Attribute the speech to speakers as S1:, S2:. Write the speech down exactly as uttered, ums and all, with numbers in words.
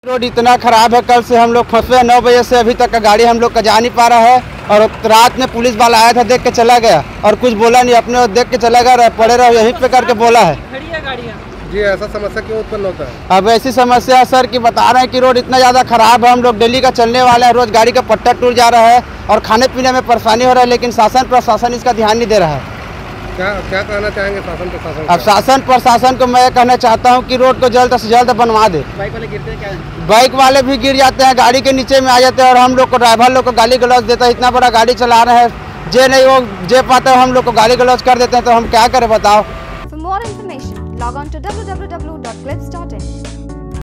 S1: Road इतना खराब है, कल से हम लोग फंसे नौ बजे से अभी तक का गाड़ी हम लोग का जा नहीं पा रहा है। और रात में पुलिस वाला आया था, देख के चला गया और कुछ बोला नहीं, अपने देख के चला गया, पड़े रहो यहीं पे करके बोला है।
S2: खड़ी है गाड़ियाँ
S3: जी, ऐसा समस्या क्यों उत्पन्न होता है?
S1: अब ऐसी समस्या है सर कि बता रहे हैं कि रोड इतना ज़्यादा खराब है, हम लोग डेली का चलने वाले हैं, रोज गाड़ी का पट्टा टूट जा रहा है और खाने पीने में परेशानी हो रहा है, लेकिन शासन प्रशासन इसका ध्यान नहीं दे रहा है।
S3: क्या क्या कहना चाहेंगे शासन प्रशासन?
S1: अब शासन प्रशासन को मैं कहना चाहता हूँ कि रोड को जल्द से जल्द बनवा दे।
S2: बाइक वाले गिरते हैं क्या?
S1: बाइक वाले भी गिर जाते हैं, गाड़ी के नीचे में आ जाते हैं और हम लोग को ड्राइवर लोग को गाली गलौज देता है। इतना बड़ा गाड़ी चला रहे हैं, जे नहीं वो जे पाते हम लोग को गाली गलौज कर देते हैं, तो हम क्या करें बताओ।
S4: For more information, log on to w w w dot clips dot in.